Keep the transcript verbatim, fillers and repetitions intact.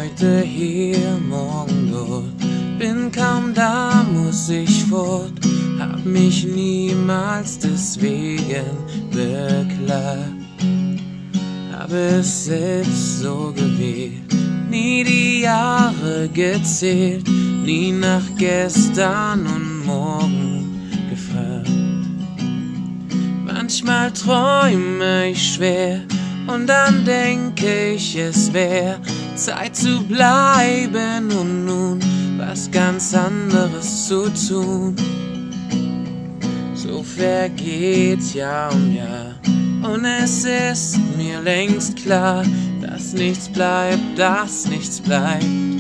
Heute hier, morgen dort, bin kaum da, muss ich fort, hab mich niemals deswegen beklagt, hab es selbst so gewählt, nie die Jahre gezählt, nie nach gestern und morgen gefragt. Manchmal träume ich schwer und dann denke ich, es wär Zeit zu bleiben und nun was ganz anderes zu tun. So vergeht Jahr um Jahr und es ist mir längst klar, dass nichts bleibt, dass nichts bleibt,